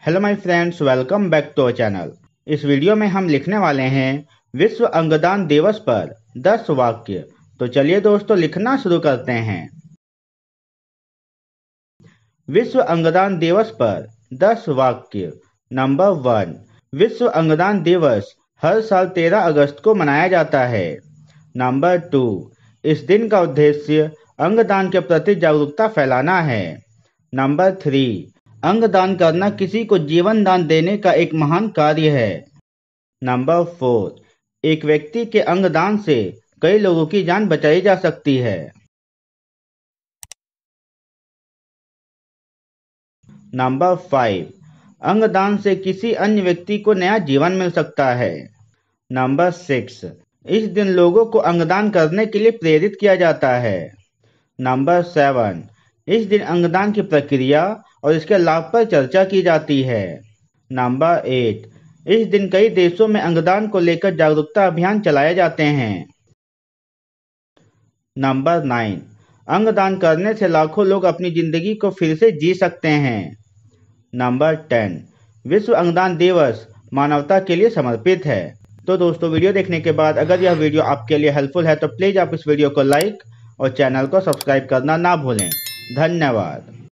Hello my friends, welcome back to our channel. इस video में हम लिखने वाले हैं विश्व अंगदान दिवस पर 10 वाक्य। तो चलिए दोस्तों, लिखना शुरू करते हैं। विश्व अंगदान दिवस पर 10 वाक्य। नंबर 1, विश्व अंगदान दिवस हर साल 13 अगस्त को मनाया जाता है। नंबर 2, इस दिन का उद्देश्य अंगदान के प्रति जागरूकता फैलाना है। नंबर 3, अंगदान करना किसी को जीवन दान देने का एक महान कार्य है। नंबर 4, एक व्यक्ति के अंगदान से कई लोगों की जान बचाई जा सकती है। नंबर 5, अंगदान से किसी अन्य व्यक्ति को नया जीवन मिल सकता है। नंबर 6, इस दिन लोगों को अंगदान करने के लिए प्रेरित किया जाता है। नंबर 7, इस दिन अंगदान की प्रक्रिया और इसके लाभ पर चर्चा की जाती है। नंबर 8, इस दिन कई देशों में अंगदान को लेकर जागरूकता अभियान चलाए जाते हैं। नंबर 9, अंगदान करने से लाखों लोग अपनी जिंदगी को फिर से जी सकते हैं। नंबर 10, विश्व अंगदान दिवस मानवता के लिए समर्पित है। तो दोस्तों, वीडियो देखने के बाद अगर यह वीडियो आपके लिए हेल्पफुल है तो प्लीज़ आप इस वीडियो को लाइक और चैनल को सब्सक्राइब करना ना भूलें। धन्यवाद।